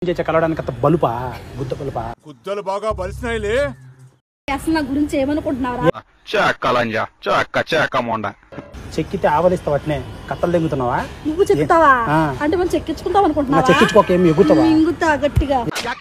కలవడానికి అంత బలుపా గుద్ద బలుపా గుద్దలు బాగా బలిసినాయిలే అసలు నా గురించి ఏమనుకుంటున్నారా చెక్కితే ఆవలిస్తావు అట్నే కట్టలు తెంగుతున్నావా నువ్వు చెప్తావా అంటే మనం చెక్కించుకుంటాం అనుకుంటున్నావా చెక్కించుకోక ఏమి ఎగుతావా మింగుతా గట్టిగా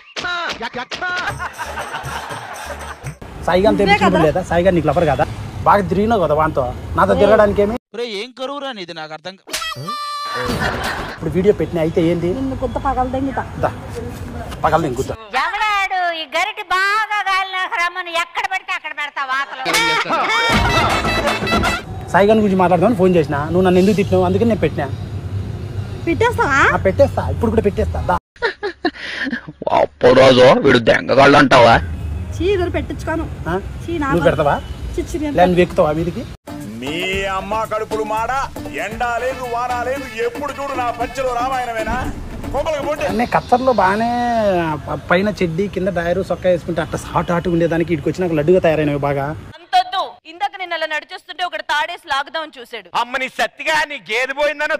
సాయిగా తెప్పించుకుంటూ లేదా సాయిగా నీకు లవర్ కదా బాగా తిరిగినావు కదా వాంతో నాతో తిరగడానికి ఏమి ఏం కరువురా ఇది నాకు అర్థం ఇప్పుడు వీడియో పెట్టిన అయితే ఏంది నిన్ను కొత్త పగలు తెంగుతా పగలు తెంగుతా ఎవడాడు ఈ గరిటి బాగా గాలిన రమ్మని ఎక్కడ పెడితే అక్కడ పెడతా వాతలు సాయిగాని గురించి మాట్లాడదామని ఫోన్ చేసిన నువ్వు నన్ను ఎందుకు తిట్టినావు అందుకని నేను పెట్టినా పెట్టేస్తావా పెట్టేస్తా ఇప్పుడు కూడా పెట్టేస్తా రోజు వీడు దెంగగాళ్ళు అంటావా చీర పెట్టించుకోను నువ్వు పెడతావా లేని వెక్కుతావా మీదికి మీ అమ్మ కడుపులు మాడ ఎండా లేదు వారా లేదు ఎప్పుడు చూడు నా పంచలో రామాయణమేనా అన్నీ కత్తర్లో బాగానే పైన చెడ్డీ కింద డైరు సొక్క వేసుకుంటే అట్లా హాట్ ఉండేదానికి ఇటుకు వచ్చి నాకు లడ్డుగా తయారైనవి బాగా అంతొద్దు ఇందాక నిన్న అలా నడిచొస్తుంటే ఒకటి తాడేసి లాగుదామని చూసాడు అమ్మ నీ సత్తిగా నీ గేదె పోయిందను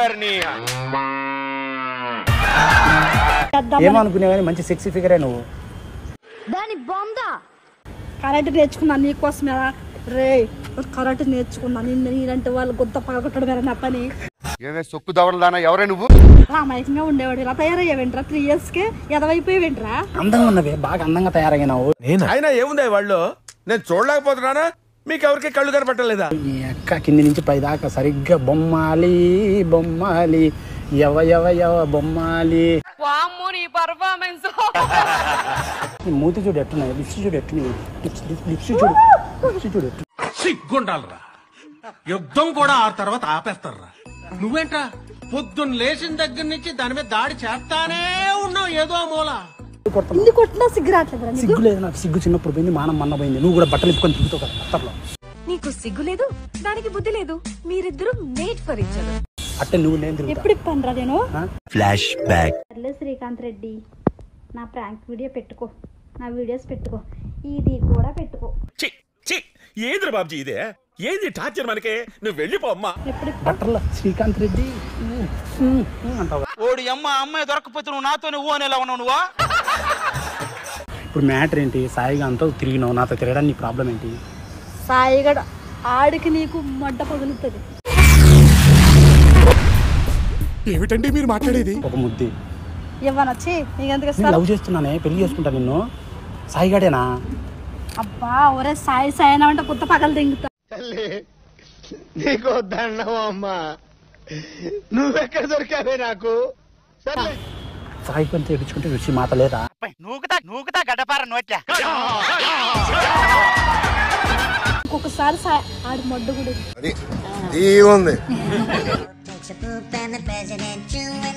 ఏమనుకునే కానీ మంచి సెక్సీ ఫిగరే నువ్వు దాని బొందా కరెంట్ నేర్చుకున్నా నీకోసమే రే కరెంట్ నేర్చుకున్నా నిన్న నీరంటే వాళ్ళు గుద్ద పగలగొట్టడం నా పని సొక్కు దవడదానా ఎవరే నువ్వు రామాయకంగా ఉండేవాడు ఇలా తయారయ్యావేంట్రా 3 years కే ఎదవైపోయావేంట్రా అందంగా ఉన్నవే బాగా అందంగా తయారయ్యావు అయినా ఏముంది వాళ్ళు నేను చూడలేకపోతున్నానా మీకు ఎవరికి కళ్ళు కనపట్టలేదా ఈ అక్క కింది నుంచి పై దాకా సరిగ్గా బొమ్మాలి బొమ్మాలి యవ యవ యవ బొమ్మాలి మూతి చూడు ఎట్టున్నాయి లిప్స్ చూడు ఎట్టున్నాయి లిప్స్ చూడు సిగ్గుండాలరా యుద్ధం కూడా ఆ తర్వాత ఆపేస్తారా నువ్వేంట్రా పొద్దున్న లేచిన దగ్గర నుంచి దాని మీద దాడి చేస్తానే ఉన్నావు ఏదో మూల ఇన్ని కొట్టినా సిగ్గురాట్లేదు సిగ్గు లేదు నాకు సిగ్గు చిన్నప్పుడు పోయింది మానం మన్న పోయింది నువ్వు కూడా బట్టలు ఇప్పుకొని తిరుగుతావు కదా అత్తర్లో నీకు సిగ్గు లేదు దానికి బుద్ధి లేదు మీరిద్దరూ మేడ్ ఫర్ ఈచ్ అదర్ అట్టే నువ్వు నేను తిరుగుతా ఎప్పుడు ఇప్పనరా నేను ఫ్లాష్ బ్యాక్ శ్రీకాంత్ రెడ్డి నా ప్రాంక్ వీడియో పెట్టుకో నా వీడియోస్ పెట్టుకో ఇది కూడా పెట్టుకో ఏంద్ర బాబుజీ ఇదే ఏంది టార్చర్ మనకే నువ్వు వెళ్ళిపో అమ్మా బట్టర్లో శ్రీకాంత్ రెడ్డి అంటావు ఓడి అమ్మాయి దొరకపోతే నువ్వు నాతోనే ఊ అనేలా ఉన్నావు నువ్వా ఇప్పుడు మ్యాటర్ ఏంటి సాయిగా అంతా తిరిగినావు నాతో తిరగడానికి నీ ప్రాబ్లం ఏంటి సాయిగడ ఆడికి నీకు మడ్డ పగులుతుంది ఏమిటండి మీరు మాట్లాడేది ఒక ముద్ది ఇవ్వనొచ్చి నీకెందుకు నేను లవ్ చేస్తున్నానే పెళ్లి చేసుకుంటా నిన్ను సాయిగాడేనా అబ్బా ఒరే సాయి సాయన అంటే కొత్త పగలు తెంగుతా నీకు దండం అమ్మా నువ్వెక్కడ దొరికావే నాకు సాయి కొంత ఎడుచుకుంటే రుచి మాట లేదా నూకుతా గడ్డపార నోట్లే ఇంకొకసారి ఆడి మొడ్డు కూడా ఉంది